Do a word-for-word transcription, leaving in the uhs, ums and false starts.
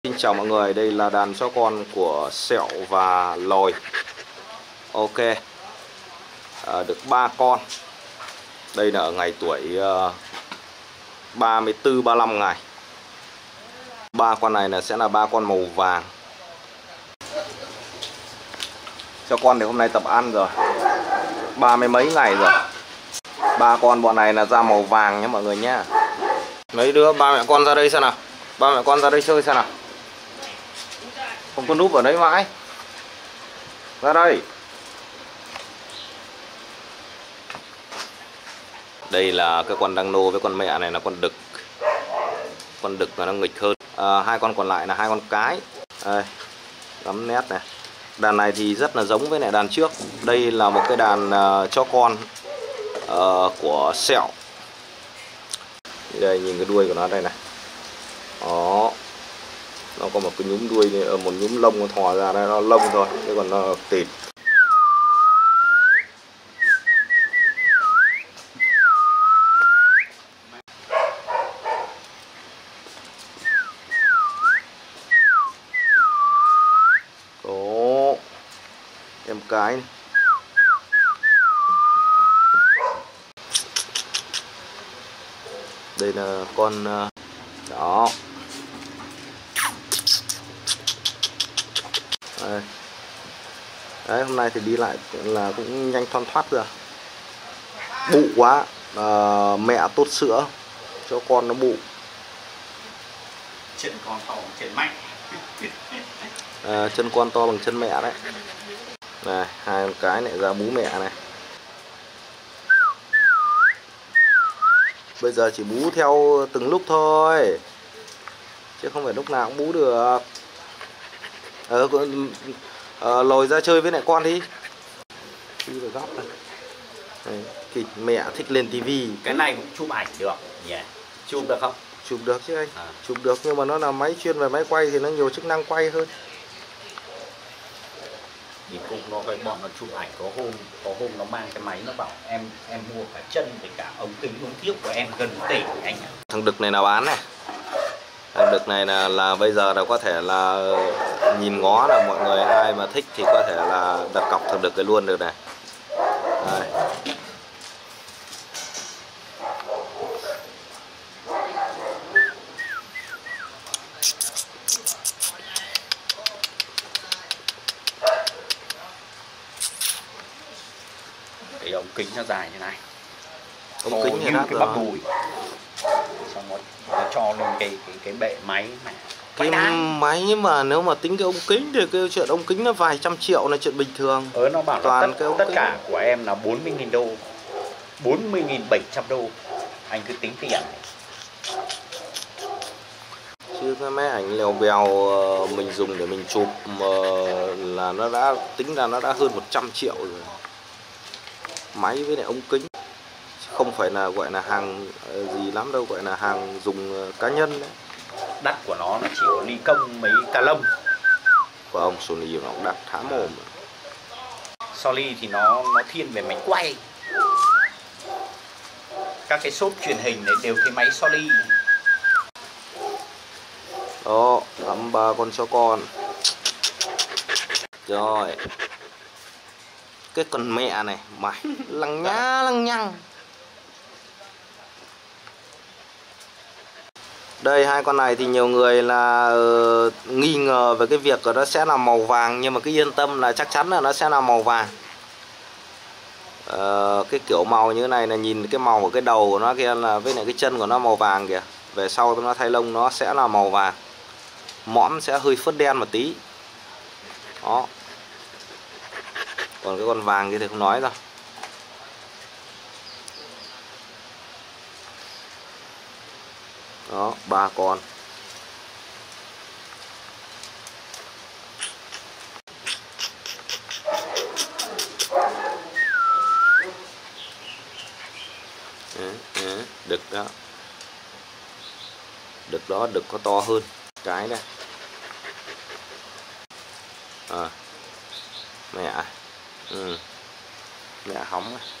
Xin chào mọi người, đây là đàn chó con của Sẹo và Lồi. Ok, à, được ba con. Đây là ở ngày tuổi uh, ba mươi tư ba mươi lăm ngày. Ba con này là sẽ là ba con màu vàng. Cho con thì hôm nay tập ăn rồi, ba mươi mấy ngày rồi. Ba con bọn này là da màu vàng nhé mọi người nhé. Mấy đứa ba mẹ con ra đây xem nào. Ba mẹ con ra đây chơi xem nào. Không có núp ở đấy mãi. Ra đây. Đây là cái con đăng nô với con mẹ này là con đực. Con đực là nó nghịch hơn. À, hai con còn lại là hai con cái. Đây, gắm nét này. Đàn này thì rất là giống với lại đàn trước. Đây là một cái đàn uh, chó con uh, của Sẹo. Đây nhìn cái đuôi của nó đây này. Đó. Nó có một cái nhúm đuôi này, một nhúm lông nó thò ra đây, nó lông thôi, chứ còn nó thịt. Đó. Em cái này. Đây là con đó. Đây. Đấy, hôm nay thì đi lại là cũng nhanh thoăn thoắt rồi. Bụ quá, à, mẹ tốt sữa cho con nó bụ. Chân con to bằng chân mạnh. À, chân con to bằng chân mẹ đấy. Này, hai con cái này ra bú mẹ này. Bây giờ chỉ bú theo từng lúc thôi, chứ không phải lúc nào cũng bú được. Ờ, ờ, Lồi ra chơi với lại con đi. Đi vào góc này. Đây, thì mẹ thích lên tivi. Cái này cũng chụp ảnh được. Yeah. Chụp được không? Chụp được chứ anh. À. Chụp được nhưng mà nó là máy chuyên về máy quay thì nó nhiều chức năng quay hơn. Thì cũng nó với bọn nó chụp ảnh, có hôm có hôm nó mang cái máy nó bảo em em mua cả chân với cả ống kính ống kiếc của em gần tỷ anh ạ. Thằng đực này là bán này. Thằng đực này là là bây giờ là có thể là nhìn ngó là mọi người ai mà thích thì có thể là đặt cọc thằng đực cái luôn được này. Đây. Cái ống kính nó dài như này, Ống Hồ kính như này cái bắp đùi, xong rồi nó cho lên cái cái cái bệ máy này. Cái máy mà nếu mà tính cái ống kính thì cái chuyện ống kính nó vài trăm triệu là chuyện bình thường. Ờ, nó bảo toàn là cái tất, tất kính. cả của em là bốn mươi nghìn đô, bốn mươi nghìn bảy trăm đô. Anh cứ tính tiền. Chứ cái máy ảnh lèo bèo mình dùng để mình chụp mà là nó đã tính ra nó đã hơn một trăm triệu rồi. Máy với lại ống kính, không phải là gọi là hàng gì lắm đâu, gọi là hàng dùng cá nhân đấy. Đắt của nó là chỉ có ly công mấy ca lông. Của ông Sony nó cũng đắt thá mồm. Sony thì nó nó thiên về máy quay. Các cái shop truyền hình đấy đều thấy máy Sony. Đó, ngắm ba con chó con. Rồi. Cái con mẹ này, mày lằng nhá lằng nhăng. Đây, hai con này thì nhiều người là uh, nghi ngờ về cái việc của nó sẽ là màu vàng, nhưng mà cứ yên tâm là chắc chắn là nó sẽ là màu vàng. Uh, cái kiểu màu như thế này là nhìn cái màu của cái đầu của nó kia là với lại cái chân của nó màu vàng kìa. Về sau nó thay lông nó sẽ là màu vàng. Mõm sẽ hơi phớt đen một tí. Đó. Còn cái con vàng kia thì không nói rồi. Đó, ba con. Đấy, đấy, đực đó. Đực đó, đực có to hơn. Cái đây. À, mẹ. Ừ. Mẹ hóng.